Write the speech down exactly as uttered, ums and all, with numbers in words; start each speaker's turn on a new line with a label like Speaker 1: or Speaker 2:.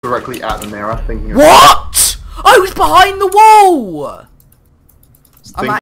Speaker 1: directly at the mirror, thinking. Of
Speaker 2: what? I was behind the wall.
Speaker 1: Think